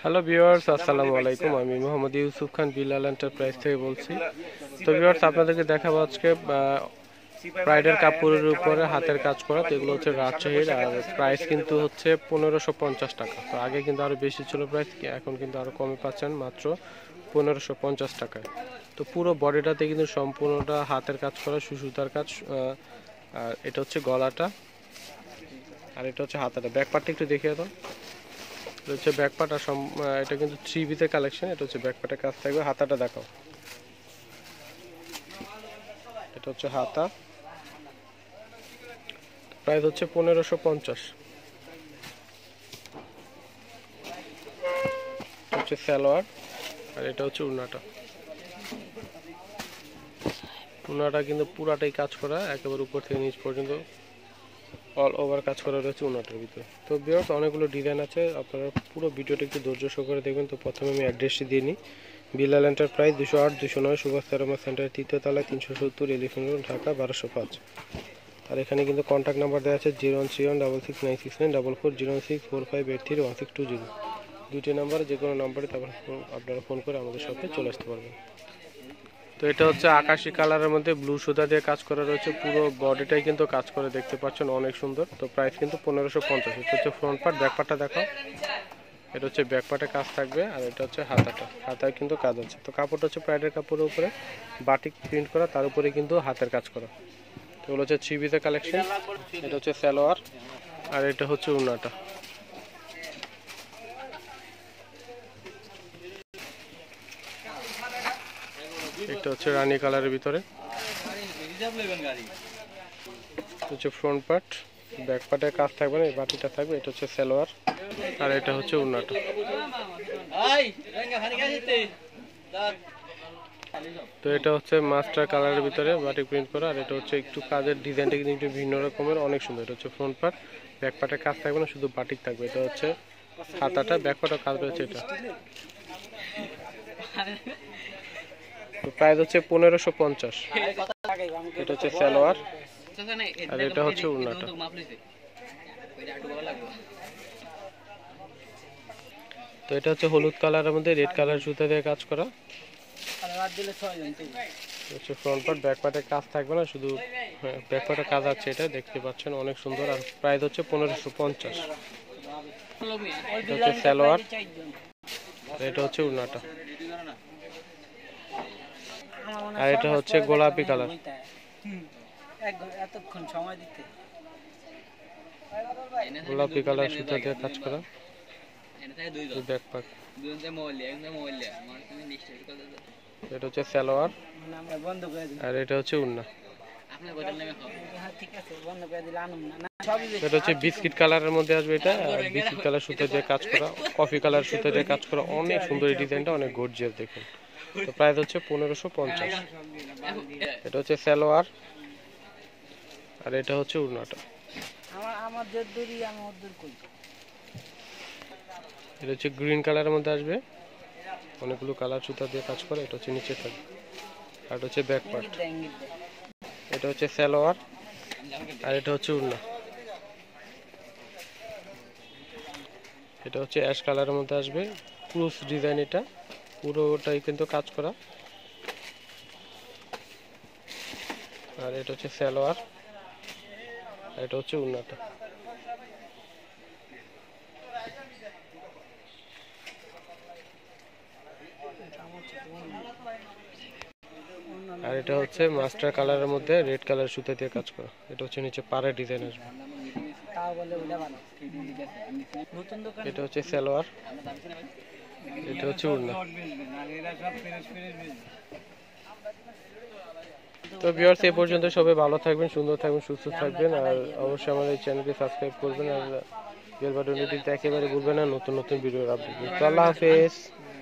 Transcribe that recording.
Hello viewers, আসসালামু আলাইকুম। আমি মোহাম্মদ ইউসুফ খান বিলাল এন্টারপ্রাইজ থেকে বলছি। তো ভিউয়ার্স, আপনাদেরকে দেখাবো আজকে ব্রাইডাল কাপড়ের উপরে হাতের কাজ করা। তো এগুলো হচ্ছে রাজশাহীর, আর প্রাইস কিন্তু হচ্ছে 1550 টাকা। তো আগে কিন্তু আরো বেশি ছিল প্রাইস, এখন কিন্তু আরো কমে পাচ্ছেন মাত্র 1550 টাকায়। তো পুরো বডিটাতে কিন্তু সম্পূর্ণটা হাতের কাজ করা, সুতার কাজ। আর এটা হচ্ছে গলাটা, আর এটা হচ্ছে হাতাটা। ব্যাক পার্টটা একটু দেখিয়ে দাও। এটা হচ্ছে ব্যাক পার্ট, আর এটা কিন্তু 3 পিসে কালেকশন। এটা হচ্ছে ব্যাক পার্টের কাজ থাকবে। হাতাটা দেখাও। এটা হচ্ছে হাতা, প্রাইস হচ্ছে 1550। হচ্ছে সালোয়ার, আর এটা হচ্ছে উন্নাটা। উন্নাটা কিন্তু পুরাটাই কাজ করা, একেবারে উপর থেকে নিচ পর্যন্ত অল ওভার কাজ করা রয়েছে উন্নাটার ভিতরে। তো ভিউয়ার্স, অনেকগুলো ডিজাইন আছে, আপনারা পুরো ভিডিওটা একটু ধৈর্য সহকারে দেখবেন। তো প্রথমে আমি অ্যাড্রেসটি দিয়ে নিই। বিলাল এন্টারপ্রাইজ, 208 209 সুভাষ তেরোমা সেন্টার, 3য় তলায়, 370 এলিফেন্ট রোড, ঢাকা 1205। আর এখানে কিন্তু কন্ট্যাক্ট নাম্বার দেওয়া আছে 0131669694, 0645831620। দুইটি নাম্বার, যে কোনো নাম্বারে তারপর আপনারা ফোন করে আমাদের শপে চলে আসতে পারবেন। তো এটা হচ্ছে আকাশি কালারের মধ্যে ব্লু সুতা দিয়ে কাজ করা রয়েছে। পুরো বডিটাই কিন্তু কাজ করে, দেখতে পাচ্ছেন অনেক সুন্দর। তো প্রাইস কিন্তু 1550। এটা হচ্ছে ফ্রন্ট পার্ট। ব্যাক পার্টটা দেখো। এটা হচ্ছে ব্যাক পার্টে কাজ থাকবে, আর এটা হচ্ছে হাতাটা। হাতায় কিন্তু কাজ আছে। তো কাপড়টা হচ্ছে প্রাইডের কাপড়ের উপরে বাটিক প্রিন্ট করা, তার উপরে কিন্তু হাতের কাজ করা। এগুলো হচ্ছে 3 পিসের কালেকশন। এটা হচ্ছে সালোয়ার, আর এটা হচ্ছে উন্নাটা। এটা হচ্ছে রানী কালারের ভিতরে। হচ্ছে ফ্রন্ট পার্ট। ব্যাক পার্টের কাজ থাকবে না, এই বাটিটা থাকবে। এটা হচ্ছে সালোয়ার, আর এটা হচ্ছে উন্নাটা। তো এটা হচ্ছে মাস্টার কালারের ভিতরে বাটিক প্রিন্ট করা, আর এটা হচ্ছে একটু কাজের ডিজাইনটা কিন্তু একটু ভিন্ন রকমের, অনেক সুন্দর। এটা হচ্ছে ফ্রন্ট পার্ট। ব্যাক পার্টের কাজ থাকবে না, শুধু বাটিক থাকবে। এটা হচ্ছে হাতাটা, ব্যাক পার্টের কাজ রয়েছে এটা। তো প্রাইস হচ্ছে 1550। এটা হচ্ছে সালোয়ার, আর এটা হচ্ছে উন্নাটা। তো এটা হচ্ছে হলুদ কালারের মধ্যে রেড কালার সুতা দিয়ে কাজ করা। হচ্ছে ফ্রন্ট পার্ট। ব্যাক পার্টের কাজ থাকবে না, শুধু ব্যাক পার্টের কাজ আছে। এটা দেখতে পাচ্ছেন অনেক সুন্দর। আর প্রাইস হচ্ছে 1550। এটা হচ্ছে সালোয়ার, এটা হচ্ছে উন্নাটা। আর এটা হচ্ছে গোলাপি কালার। গোলাপি কালার সুতা দিয়ে কাজ করা ব্যাক পার্ট। এটা হচ্ছে সালোয়ার, আর এটা হচ্ছে উন্না। এটা হচ্ছে বিস্কিট কালারের মধ্যে আসবে। এটা বিস্কিট কালার সুতা দিয়ে কাজ করা, কফি কালার সুতা দিয়ে কাজ করা, অনেক সুন্দর। এই ডিজাইনটা অনেক গর্জিয়াস দেখুন। তো প্রাইস হচ্ছে 1550। এটা হচ্ছে সালোয়ার, আর এটা হচ্ছে উন্নাটা। এটা হচ্ছে গ্রিন কালারের মধ্যে আসবে, অনেকগুলো কালার সুতা দিয়ে কাজ করে। এটা হচ্ছে নিচে থাকবে, আর এটা হচ্ছে ব্যাক পার্ট। এটা হচ্ছে সালোয়ার, আর এটা হচ্ছে উন্না। এটা হচ্ছে অ্যাশ কালারের মধ্যে আসবে, ক্রুজ ডিজাইন। এটা পুরোটাই কিন্তু কাজ করা। আর এটা হচ্ছে সালোয়ার, আর এটা হচ্ছে উন্নাটা। আর এটা হচ্ছে মাস্টার কালারের মধ্যে রেড কালার সুতা দিয়ে কাজ করা। এটা হচ্ছে নিচে পাড়ের ডিজাইন আসবে। এটা হচ্ছে সালোয়ার, এটা হচ্ছে উন্না। তো ভিউয়ার্স, এই পর্যন্ত সবাই ভালো থাকবেন, সুন্দর থাকবেন, সুস্থ থাকবেন। আর অবশ্যই আমাদের চ্যানেলকে সাবস্ক্রাইব করবেন, আর বেল বাটনটি দিতে একেবারে ভুলবেন না নতুন নতুন ভিডিওর আপডেট। তো আল্লাহ হাফেজ।